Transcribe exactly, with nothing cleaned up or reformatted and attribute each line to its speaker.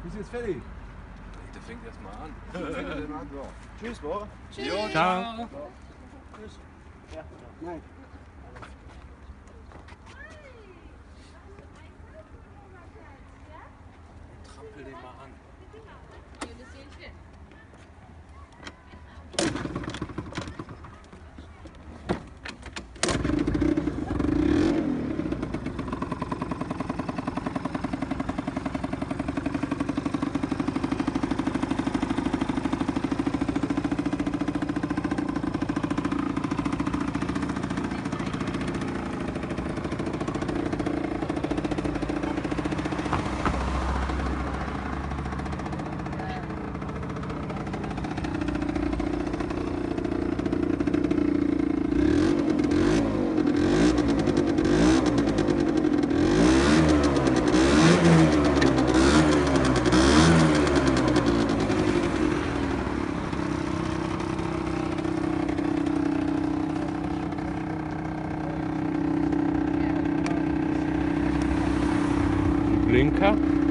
Speaker 1: Bist du jetzt fertig?
Speaker 2: Der fängt erst mal an.
Speaker 1: So. Tschüss, Bora.
Speaker 2: Tschüss.
Speaker 3: Ciao.
Speaker 1: Ciao. Tschüss. Ja, nein.
Speaker 2: Trampel den mal an.
Speaker 3: Blinker.